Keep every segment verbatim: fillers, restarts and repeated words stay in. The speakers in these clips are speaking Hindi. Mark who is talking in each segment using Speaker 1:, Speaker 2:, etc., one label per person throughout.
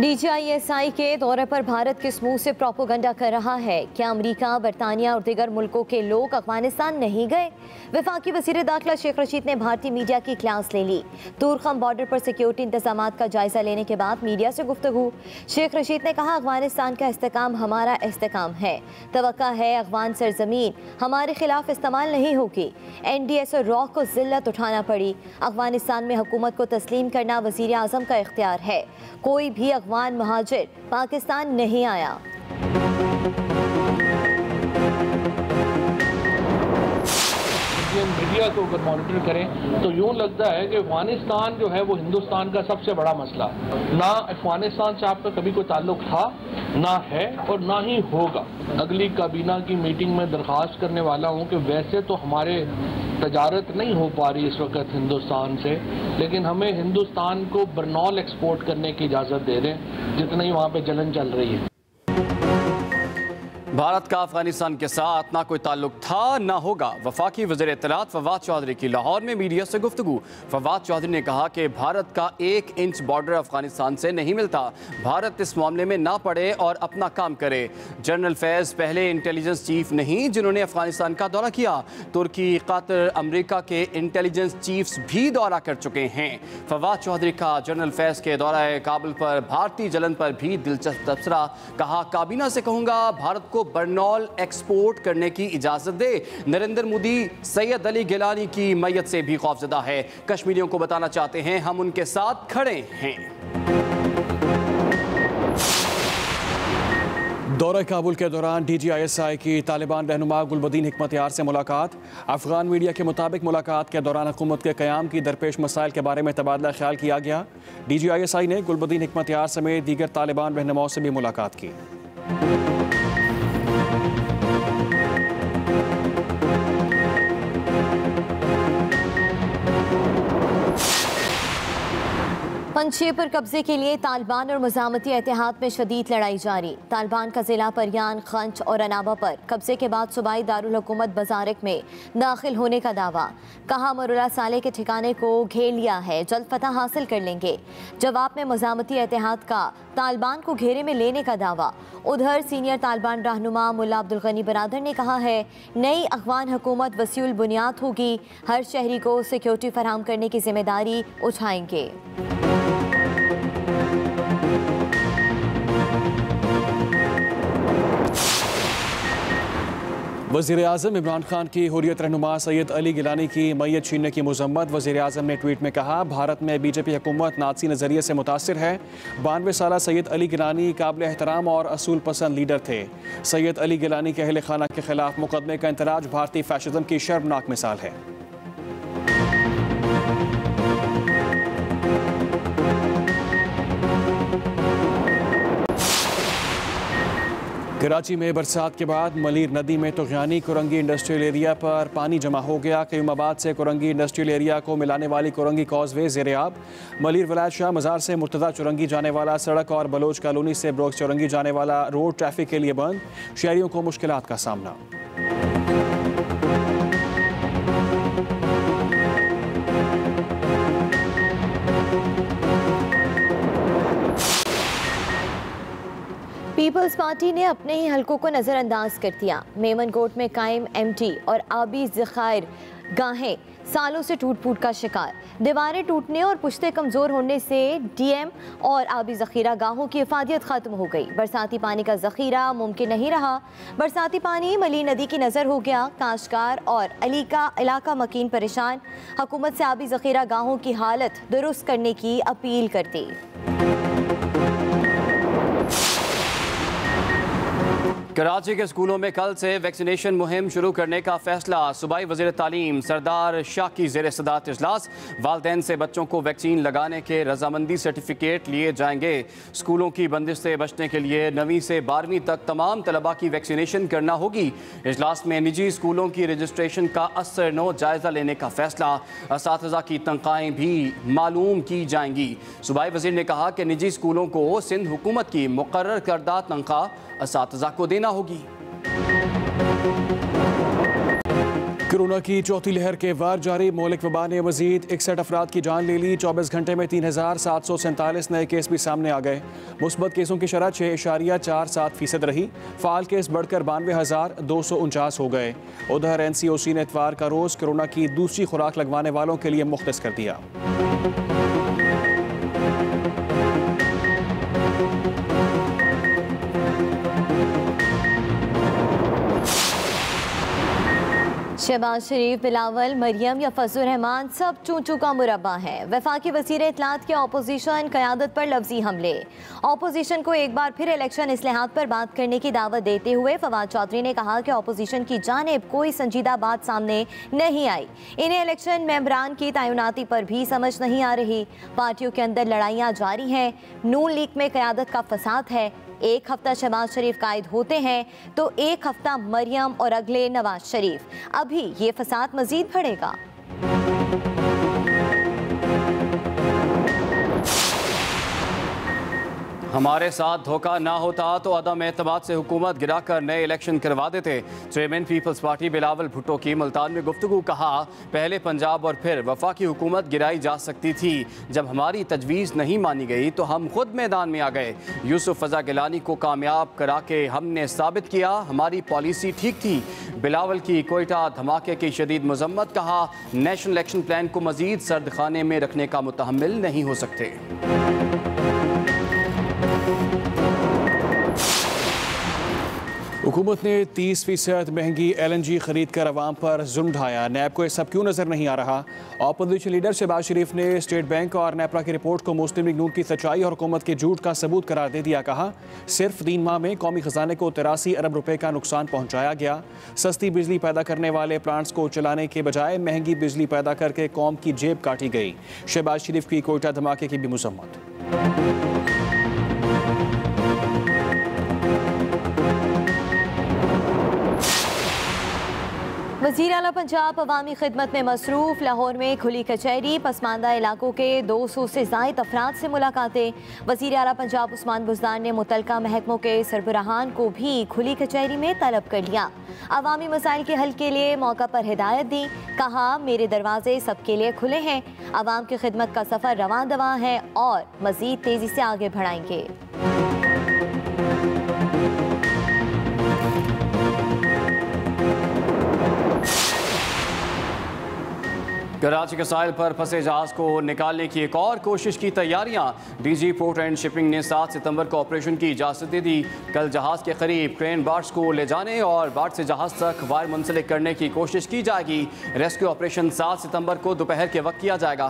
Speaker 1: डीजीआईएसआई के दौरे पर भारत किस मुंह से प्रोपोगंडा कर रहा है? क्या अमेरिका, बरतानिया और दीगर मुल्कों के लोग अफगानिस्तान नहीं गए? वफाकी वज़ीर दाखिला शेख रशीद ने भारतीय मीडिया की क्लास ले ली। दूरखम बॉर्डर पर सिक्योरिटी इंतजाम का जायजा लेने के बाद मीडिया से गुफ्तगू। शेख रशीद ने कहा, अफगानिस्तान का इस्तेकाम हमारा इस्तेकाम है। तवक्का है अफगान सरजमीन हमारे खिलाफ इस्तेमाल नहीं होगी। एन डी एस और रॉ को जिल्लत उठाना पड़ी। अफगानिस्तान में हुकूमत को तस्लीम करना वज़ीर आज़म का इख्तियार है। कोई भी अफगान महाजिर पाकिस्तान नहीं आया।
Speaker 2: मीडिया को अगर मॉनिटर करें तो यूं लगता है कि अफगानिस्तान जो है वो हिंदुस्तान का सबसे बड़ा मसला, ना अफगानिस्तान से आपका कभी कोई ताल्लुक था, ना है और ना ही होगा। अगली काबीना की मीटिंग में दरख्वास्त करने वाला हूं कि वैसे तो हमारे तजारत नहीं हो पा रही इस वक्त हिंदुस्तान से, लेकिन हमें हिंदुस्तान को बरनौल एक्सपोर्ट करने की इजाज़त दे दें जितना ही वहाँ पे जलन चल रही है।
Speaker 3: भारत का अफगानिस्तान के साथ ना कोई ताल्लुक था ना होगा। वफाकी वज़ीर इत्तलात फवाद चौधरी की लाहौर में मीडिया से गुफ्तगू। फवाद चौधरी ने कहा कि भारत का एक इंच बॉर्डर अफगानिस्तान से नहीं मिलता। भारत इस मामले में ना पड़े और अपना काम करे। जनरल फैज़ पहले इंटेलिजेंस चीफ नहीं जिन्होंने अफगानिस्तान का दौरा किया। तुर्की, कतर, अमरीका के इंटेलिजेंस चीफ्स भी दौरा कर चुके हैं। फवाद चौधरी का जनरल फैज़ के दौरा काबुल पर भारतीय जलन पर भी दिलचस्प तबसरा। कहा, काबीना से कहूँगा भारत को बरनौल एक्सपोर्ट करने की इजाजत दे। नरेंद्र मोदी सैयद अली गिलानी की मैयत से भी खौफजदा है। कश्मीरियों को बताना चाहते हैं हम उनके साथ खड़े हैं। दौरा काबुल के दौरान डीजीआईएसआई की तालिबान रहनुमा गुलबदीन हिकमत यार से मुलाकात। अफगान मीडिया के मुताबिक मुलाकात के दौरान हुकूमत के क़याम की दरपेश मसाइल के बारे में तबादला ख्याल किया गया। डीजीआईएसआई ने गुलबदीन हिकमत यार समेत दीगर तालिबान रहनुमाओं से भी मुलाकात की।
Speaker 1: पंजशेर पर कब्जे के लिए तालिबान और मुज़ामती इत्तेहाद में शदीद लड़ाई जारी। तालिबान का जिला परियान, खंच और अनाबा पर कब्जे के बाद सूबाई दारुल हुकूमत बजारिक में दाखिल होने का दावा। कहा, मरुला साले के ठिकाने को घेर लिया है, जल्द फतह हासिल कर लेंगे। जवाब में मुज़ामती इत्तेहाद का तालिबान को घेरे में लेने का दावा। उधर सीनियर तालिबान रहनुमा मुल्ला अब्दुल गनी बरादर ने कहा है, नई अफगान हुकूमत वसीउल बुनियाद होगी, हर शहरी को सिक्योरिटी फराहम करने की जिम्मेदारी उठाएंगे।
Speaker 4: वज़ीर आज़म इमरान खान की हुर्रियत रहनुमा सैयद अली गिलानी की मैयत छीनने की मजम्मत। वज़ीर आज़म ने ट्वीट में कहा, भारत में बीजेपी हुकूमत नाज़ी नज़रिए से मुतासिर है। बानवे साल सैयद अली गिलानी काबिल एहतराम और असूल पसंद लीडर थे। सैयद अली गिलानी के अहले खाना के खिलाफ मुकदमे का इंतराज भारतीय फैशिज्म की शर्मनाक मिसाल है। कराची में बरसात के बाद मलीर नदी में तुग़यानी कुरंगी इंडस्ट्रियल एरिया पर पानी जमा हो गया। क़यूमाबाद से कुरंगी इंडस्ट्रियल एरिया को मिलाने वाली कुरंगी कॉजवे ज़ेर-ए-आब। मलीर विलायत शाह मज़ार से मुर्तज़ा चुरंगी जाने वाला सड़क और बलोच कॉलोनी से ब्रोक्स चुरंगी जाने वाला रोड ट्रैफिक के लिए बंद। शहरियों को मुश्किलात का सामना।
Speaker 1: पीपल्स पार्टी ने अपने ही हलकों को नज़रअंदाज कर दिया। मेमनकोट में कायम एमटी और आबी ज़खायर गाहें सालों से टूट फूट का शिकार। दीवारें टूटने और पुश्ते कमज़ोर होने से डीएम और आबी ज़ख़ीरा गाहों की इफादियत ख़त्म हो गई। बरसाती पानी का ज़ख़ीरा मुमकिन नहीं रहा। बरसाती पानी मली नदी की नज़र हो गया। काश्तकार और अली का इलाका मकीन परेशान। हुकूमत से आबी ज़ख़ीरा गाहों की हालत दुरुस्त करने की अपील करती।
Speaker 3: कराची के स्कूलों में कल से वैक्सीनेशन मुहिम शुरू करने का फैसला। सूबाई वज़ीर तालीम सरदार शाह की ज़ेर सदारत इजलास। वालिदैन से बच्चों को वैक्सीन लगाने के रजामंदी सर्टिफिकेट लिए जाएंगे। स्कूलों की बंदिश से बचने के लिए नवीं से बारहवीं तक तमाम तलबा की वैक्सीनेशन करना होगी। इजलास में निजी स्कूलों की रजिस्ट्रेशन का असर नो जायज़ा लेने का फैसला। असातिज़ा की तनख्वाहें भी मालूम की जाएंगी। सूबाई वज़ीर ने कहा कि निजी स्कूलों को सिंध हुकूमत की मुकर्रर करदा तनख्वाह असातिज़ा को देना होगी।
Speaker 4: कोरोना की चौथी लहर के वार जारी, मौलिक वबा ने मजीद इकसठ अफराद की जान ले ली। चौबीस घंटे में तीन हजार सात सौ सैंतालीस नए केस भी सामने आ गए। मुस्बत केसों की शरह छः इशारिया चार सात फीसद रही। फाल केस बढ़कर बानवे हजार दो सौ उनचास हो गए। उधर एन सी ओ सी ने इतवार का रोज़ कोरोना की दूसरी खुराक लगवाने वालों के लिए मुख्तस कर दिया।
Speaker 1: शहबाज शरीफ, बिलावल, मरियम या फजल रहमान सब चूचू का मुरब्बा है। वफाकी वज़ीर इत्तलात के अपोजिशन क़यादत पर लफ्जी हमले। अपोजिशन को एक बार फिर इलेक्शन इस्लाहात पर बात करने की दावत देते हुए फवाद चौधरी ने कहा कि अपोजिशन की जानिब कोई संजीदा बात सामने नहीं आई। इन्हें इलेक्शन मेंबरान की तैनाती पर भी समझ नहीं आ रही। पार्टियों के अंदर लड़ाइयाँ जारी हैं। नून लीग में क़यादत का फसाद है। एक हफ्ता शहबाज शरीफ कायद होते हैं तो एक हफ्ता मरियम और अगले नवाज शरीफ। अभी ये फसाद मजीद बढ़ेगा।
Speaker 3: हमारे साथ धोखा ना होता तो अदम एतमाद से हुकूमत गिराकर नए इलेक्शन करवा देते। Chairman People's Party Bilawal Bhutto की मुल्तान में गुफ्तगू। कहा, पहले पंजाब और फिर वफाकी हुकूमत गिराई जा सकती थी। जब हमारी तजवीज़ नहीं मानी गई तो हम खुद मैदान में आ गए। यूसुफ फजा गिलानी को कामयाब करा के हमने साबित किया हमारी पॉलिसी ठीक थी। बिलावल की कोयटा धमाके की शदीद मजम्मत। कहा, नेशनल इलेक्शन प्लान को मजीद सर्द खाने में रखने का मुतहम्मिल नहीं हो सकते।
Speaker 4: हुकूमत ने तीस फीसद महंगी एल एन जी खरीद कर अवाम पर जुल्म ढाया। नैब को ये सब क्यों नजर नहीं आ रहा? अपोजिशन लीडर शहबाज शरीफ ने स्टेट बैंक और नेपरा की रिपोर्ट को मुस्लिम लीग नून की सच्चाई और हुकूमत के झूठ का सबूत करार दे दिया। कहा, सिर्फ तीन माह में कौमी खजाने को तिरासी अरब रुपए का नुकसान पहुंचाया गया। सस्ती बिजली पैदा करने वाले प्लांट्स को चलाने के बजाय महंगी बिजली पैदा करके कौम की जेब काटी गई। शहबाज शरीफ की कोयटा धमाके की भी मजम्मत।
Speaker 1: वज़ीर आला पंजाब अवामी खिदमत में मसरूफ़। लाहौर में खुली कचहरी। पसमानदा इलाकों के दो सौ से ज़ायद अफराद से मुलाकातें। वज़ीर आला पंजाब उस्मान बुज़दार ने मुतलका महकमों के सरबराहान को भी खुली कचहरी में तलब कर लिया। अवामी मसाइल के हल के लिए मौका पर हिदायत दी। कहा, मेरे दरवाजे सबके लिए खुले हैं। अवाम की खिदमत का सफ़र रवां दवां है और मज़ीद तेज़ी से आगे बढ़ाएंगे।
Speaker 3: कराची के साहिल पर फंसे जहाज को निकालने की एक और कोशिश की तैयारियां। डीजी पोर्ट एंड शिपिंग ने सात सितंबर को ऑपरेशन की इजाज़त दे दी। कल जहाज के करीब क्रेन बार्ट्स को ले जाने और बार्ट से जहाज तक वायर मुंसलिक करने की कोशिश की जाएगी। रेस्क्यू ऑपरेशन सात सितंबर को दोपहर के वक्त किया जाएगा।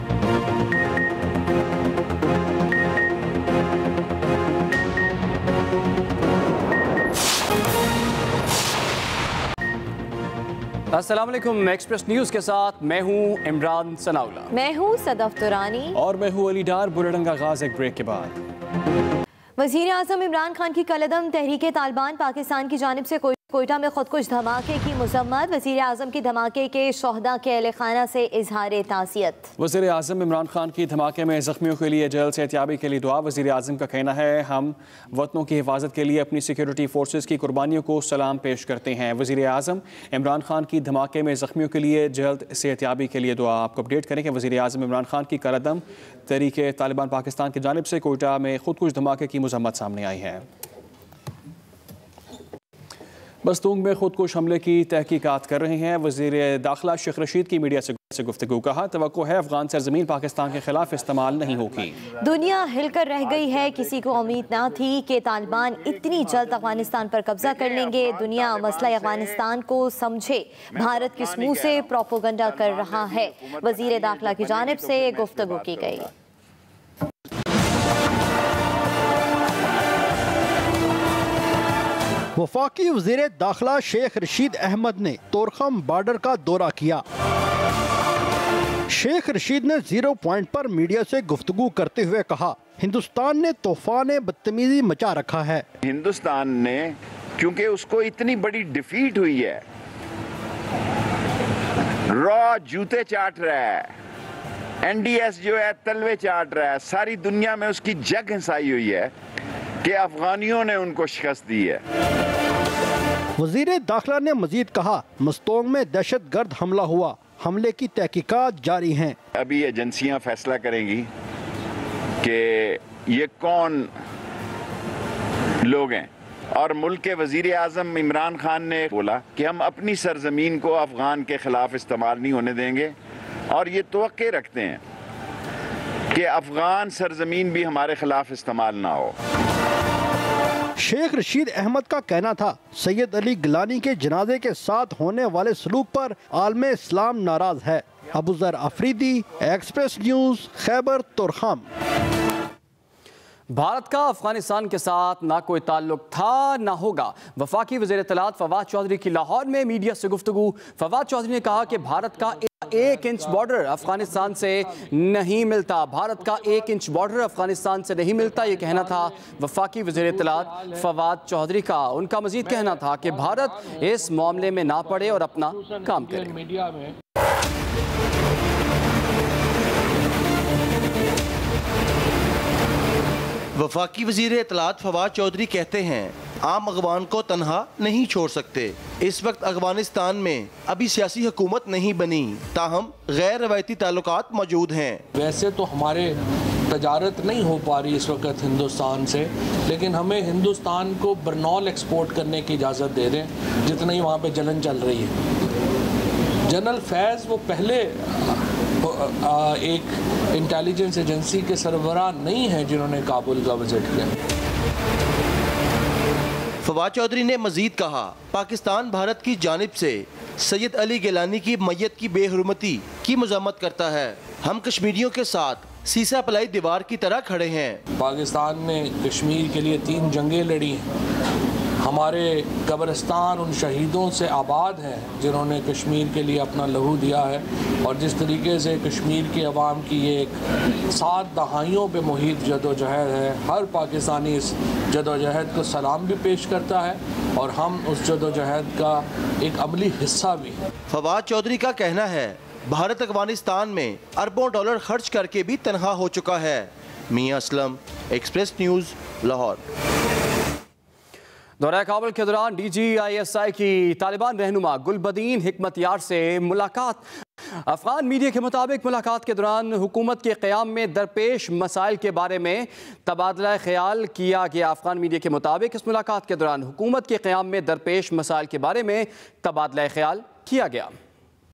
Speaker 3: अस्सलाम वालेकुम। एक्सप्रेस न्यूज़ के साथ मैं हूं इमरान सनाउल्ला।
Speaker 1: मैं हूं सदफ तुरानी
Speaker 4: और मैं हूं अली डार। बुलेटिन का आगाज़ एक ब्रेक के बाद।
Speaker 1: वज़ीर आज़म इमरान खान की कलदम तहरीक तालिबान पाकिस्तान की जानिब से कोयटा में खुदकुश धमाके की मजम्मत। वज़ीर आज़म की धमाके के शोहदा के अहले खाना से इजहार ताज़ियत।
Speaker 4: वज़ीर आज़म इमरान खान की धमाके में ज़ख्मियों के लिए जल्द सेहतियाबी के लिए दुआ। वज़ीर आज़म का कहना है, हम वतनों की हिफाजत के लिए अपनी सिक्योरिटी फोर्सेस की कुर्बानियों को सलाम पेश करते हैं। वज़ीर आज़म इमरान खान की धमाके में ज़ख्मियों के लिए जल्द सेहतियाबी के लिए दुआ। आपको अपडेट करें कि वज़ीर आज़म इमरान खान की कलदम तहरीक तालिबान पाकिस्तान की जानिब से कोयटा में खुदकुश धमाके की मजम्मत सामने आई है। बस्तूंग में खुदकुश हमले की तहकीकात कर रहे हैं। वज़ीर दाखिला शेख रशीद की मीडिया से गुफ्तगू। कहा, तवक्को है अफगान सरजमीन पाकिस्तान के खिलाफ इस्तेमाल नहीं होगी।
Speaker 1: दुनिया हिलकर रह गई है। किसी को उम्मीद ना थी कि तालिबान इतनी जल्द अफगानिस्तान पर कब्जा कर लेंगे। दुनिया मसला अफगानिस्तान को समझे भारत किस मुंह से प्रोपोगंडा कर रहा है। वज़ीर दाखिला की जानिब से गुफ्तगू की गई।
Speaker 5: वफाकी वज़ीर दाखिला शेख रशीद अहमद ने तोरखम बॉर्डर का दौरा किया। शेख रशीद ने जीरो पॉइंट पर मीडिया से गुफ्तगू करते हुए कहा, हिंदुस्तान ने तूफान बदतमीजी मचा रखा है।
Speaker 6: हिंदुस्तान ने, क्योंकि उसको इतनी बड़ी डिफीट हुई है, रॉ जूते चाट रहा है, एनडीएस जो है तलवे चाट रहा है। सारी दुनिया में उसकी जग हिंसाई हुई है कि अफगानियों ने उनको शिकस्त दी है।
Speaker 5: वजीर दाखिला ने मजीद कहा, मस्तोंग में दहशत गर्द हमला हुआ, हमले की तहकीकात जारी हैं।
Speaker 6: अभी एजेंसियां फैसला करेंगी कि ये कौन लोग हैं, और मुल्क के वजीर आजम इमरान खान ने बोला कि हम अपनी सरजमीन को अफगान के खिलाफ इस्तेमाल नहीं होने देंगे, और ये तवक्के रखते हैं कि अफगान सरजमीन भी हमारे खिलाफ इस्तेमाल ना हो।
Speaker 5: शेख रशीद अहमद का कहना था, सैयद अली गिलानी के जनाजे के साथ होने वाले सलूक पर आलम इस्लाम नाराज है। Abuzar Afridi, Express News, Khyber Torkham.
Speaker 3: भारत का अफगानिस्तान के साथ ना कोई ताल्लुक था ना होगा। वफाकी वज़ीर इत्तलात फवाद चौधरी की लाहौर में मीडिया से गुफ्तगू। फवाद चौधरी ने कहा कि भारत का एक इंच बॉर्डर अफगानिस्तान से नहीं मिलता, भारत का एक इंच बॉर्डर अफगानिस्तान से नहीं मिलता, ये कहना था वफाकी वज़ीर इत्तलात फवाद चौधरी का। उनका मजीद कहना था कि भारत इस मामले में ना पड़े और अपना काम करे।
Speaker 2: मीडिया में
Speaker 7: वफाकी वज़ीर इत्तलात फवाद चौधरी कहते हैं, आम अगवान को तनहा नहीं छोड़ सकते। इस वक्त अफगानिस्तान में अभी सियासी हुकूमत नहीं बनी, ताहम गैर रवायती ताल्लुकात मौजूद हैं।
Speaker 2: वैसे तो हमारे तजारत नहीं हो पा रही इस वक्त हिंदुस्तान से, लेकिन हमें हिंदुस्तान को बरनौल एक्सपोर्ट करने की इजाज़त दे दें, जितनी वहाँ पे जलन चल रही है। जनरल फैज़ वो पहले एक इंटेलिजेंस एजेंसी के सरबराह नहीं है जिन्होंने काबुल का विजिट किया।
Speaker 7: फवाद चौधरी ने मजीद कहा, पाकिस्तान भारत की जानिब से सैयद अली गिलानी की मैयत की बेहुरमती की मज़म्मत करता है। हम कश्मीरियों के साथ सीसा पलाई दीवार की तरह खड़े हैं।
Speaker 2: पाकिस्तान ने कश्मीर के लिए तीन जंगें लड़ी हैं। हमारे कब्रिस्तान उन शहीदों से आबाद हैं जिन्होंने कश्मीर के लिए अपना लहू दिया है, और जिस तरीके से कश्मीर की आवाम की ये एक सात दहाइयों पे मुहित जदोजहद है, हर पाकिस्तानी इस जदोजहद को सलाम भी पेश करता है और हम उस जदोजहद का एक अमली हिस्सा भी हैं।
Speaker 7: फवाद चौधरी का कहना है, भारत अफगानिस्तान में अरबों डॉलर खर्च करके भी तनहा हो चुका है। Mian Aslam, Express News, Lahore.
Speaker 3: दौरा काबुल के दौरान D G I S I की तालिबान रहनुमा गुलबदीन हिकमतयार से मुलाकात। अफगान मीडिया के मुताबिक मुलाकात के दौरान हुकूमत के क़याम में दरपेश मसाइल के बारे में तबादला ख्याल किया गया। अफगान मीडिया के मुताबिक इस मुलाकात के दौरान हुकूमत के क़याम में दरपेश मसाइल के बारे में तबादला ख्याल किया गया।